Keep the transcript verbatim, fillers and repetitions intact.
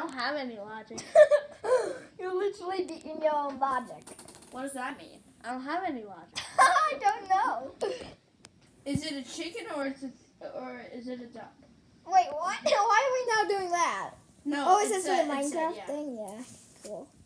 don't have any logic. You're literally beating your own logic. What does that mean? I don't have any logic. I don't know. Is it a chicken or is it or is it a duck? Wait, what? Why are we now doing that? No. Oh, is it's this a, a it's a- Minecraft yeah. thing? Yeah. Cool.